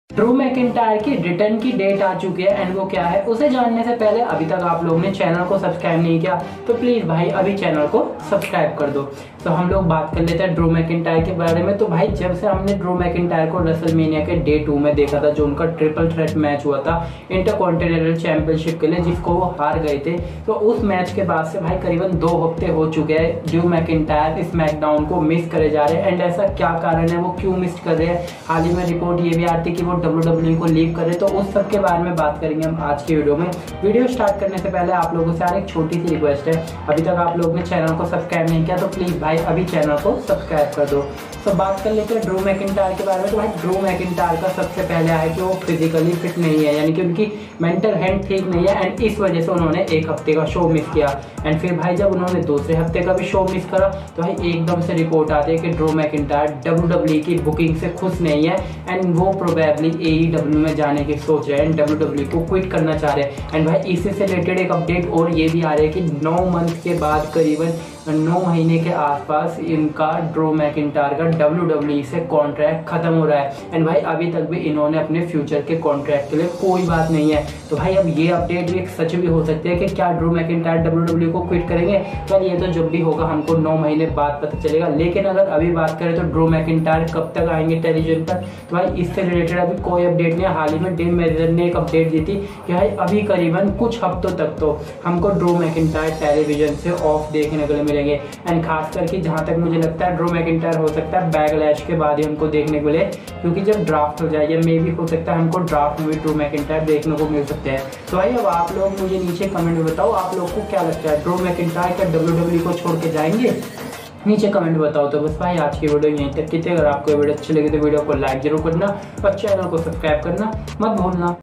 Drew McIntyre की return की date आ चुकी है एंड वो क्या है उसे जानने से पहले अभी तक आप लोगों ने चैनल को सब्सक्राइब नहीं किया तो प्लीज भाई अभी चैनल को सब्सक्राइब कर दो। तो हम लोग बात कर लेते हैं ड्रू मैकिंटायर के बारे में। तो भाई जब से हमने ड्रू मैकिंटायर को रेसलमेनिया के डे 2 में देखा था, जो उनका ट्रिपल थ्रेट मैच हुआ था इंटरकॉन्टिनेंटल चैंपियनशिप के लिए, जिसको वो हार गए थे, तो उस मैच के बाद से भाई करीबन 2 हफ्ते हो चुके हैं ड्रू मैकिंटायर स्मैकडाउन को मिस करे जा रहे हैं। एंड ऐसा क्या कारण है, वो क्यों मिस कर रहे हैं? हाल ही में रिपोर्ट ये भी आती कि वो WWE को लीव करे, तो उस सब के बारे में बात करेंगे हम आज की वीडियो में। वीडियो स्टार्ट करने से पहले आप लोगों से यार एक छोटी सी रिक्वेस्ट है, अभी तक आप लोगों ने चैनल को सब्सक्राइब नहीं किया तो प्लीज भाई अभी चैनल को सब्सक्राइब कर दो। तो बात कर लेते हैं ड्रू मैकिंटायर के बारे में। तो भाई ड्रू मैकिंटायर का सबसे पहले है कि वो फिजिकली फिट नहीं है, यानी कि उनकी मेंटल हेल्थ ठीक नहीं है एंड इस वजह से उन्होंने एक हफ्ते का शो मिस किया। एंड फिर भाई जब उन्होंने दूसरे हफ्ते का भी शो मिस करा तो भाई एकदम से रिपोर्ट आती है कि ड्रू मैकिंटायर WWE की बुकिंग से खुश नहीं है एंड वो प्रोबेबली AEW में जाने की सोच रहे हैं, WWE को क्विट करना चाह रहे हैं। एंड भाई इसी से रिलेटेड एक अपडेट और ये भी आ रही है कि 9 मंथ के बाद, करीबन 9 महीने के आसपास इनका ड्रू मैकिंटायर का WWE से कॉन्ट्रैक्ट खत्म हो रहा है। एंड भाई अभी तक भी इन्होंने अपने फ्यूचर के कॉन्ट्रैक्ट के लिए कोई बात नहीं है। तो भाई अब ये अपडेट भी एक सच भी हो सकती है कि क्या ड्रू मैकिंटायर WWE को क्विट करेंगे। तो ये तो जब भी होगा हमको 9 महीने बाद पता चलेगा। लेकिन अगर अभी बात करें तो ड्रू मैकिंटायर कब तक आएंगे टेलीविजन पर, तो भाई इससे रिलेटेड अभी कोई अपडेट नहीं है। हाल ही में डेव मेजर ने एक अपडेट दी थी कि भाई अभी करीबन कुछ हफ्तों तक तो हमको ड्रू मैकिंटायर टेलीविजन से ऑफ देखने को मिलेंगे। एंड खास करके जहां तक मुझे लगता है ड्रू मैकिंटायर हो सकता है बैकलैश के बाद ही हमको देखने को मिले, क्योंकि जब ड्राफ्ट हो जाए या मे भी हो सकता है हमको ड्राफ्ट में भी ड्रू मैकिंटायर देखने को मिल सकते हैं। तो भाई अब आप लोग मुझे नीचे कमेंट में बताओ आप लोग को क्या लगता है, ड्रू मैकिंटायर क्या WWE को छोड़ के जाएंगे? नीचे कमेंट बताओ। तो बस भाई आज की वीडियो यहीं तक की थी। अगर आपको वीडियो अच्छी लगी तो वीडियो को लाइक जरूर करना और चैनल को सब्सक्राइब करना मत भूलना।